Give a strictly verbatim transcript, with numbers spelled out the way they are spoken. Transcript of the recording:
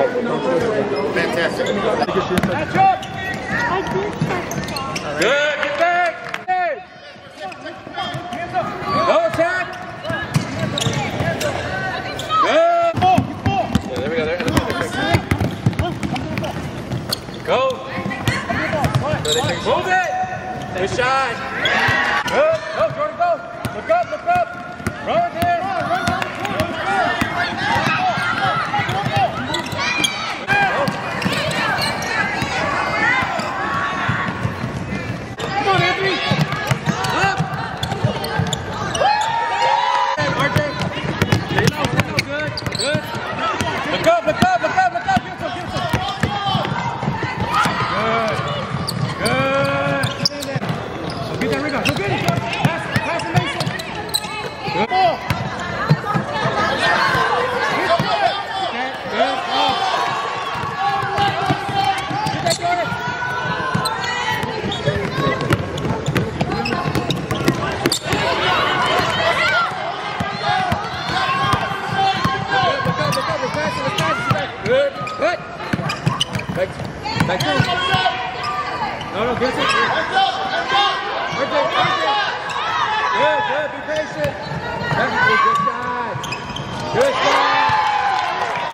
Fantastic. Match up. Good, get back. Go attack. Good. Yeah, there we go. There. Go. Move it. Good shot. Good. Go, Jordan, go. Look up, look up. Run it in. Come on, Anthony. Up. R J. Stay low, stay low. Good, good. Look up, look up, look up, look up. Give it to him, give it to him. Good. Good. Get that rebound. Go get it. Pass, pass it, Mason. Good ball. Good. Good. Off. Get that, Jordan. Look up, look up. We're passing, we're passing. Good. Good. Back, back to him. No, no, get it. R J, R J. Good, good, be patient. That's a good shot. Good shot.